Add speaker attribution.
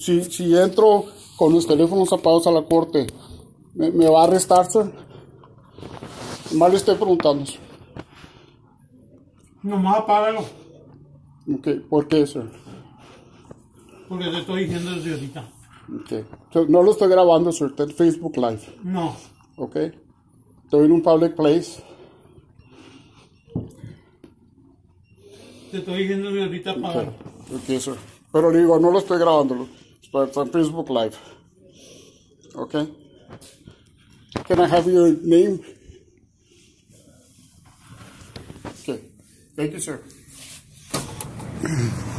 Speaker 1: si entro con los teléfonos apagados a la corte, ¿me va a arrestar, sir? Nomás le estoy preguntando, sir.
Speaker 2: Nomás apágalo.
Speaker 1: Ok, ¿por qué, sir?
Speaker 2: Porque te estoy diciendo desde ahorita.
Speaker 1: Ok. So, no lo estoy grabando, sir. Está en Facebook Live.
Speaker 2: No.
Speaker 1: Ok. Estoy en un public place.
Speaker 2: Te estoy diciendo desde ahorita apágalo.
Speaker 1: Ok, sir. Pero le digo, no lo estoy grabando. Está en Facebook Live. Ok. Can I have your name? Okay. Thank you, sir.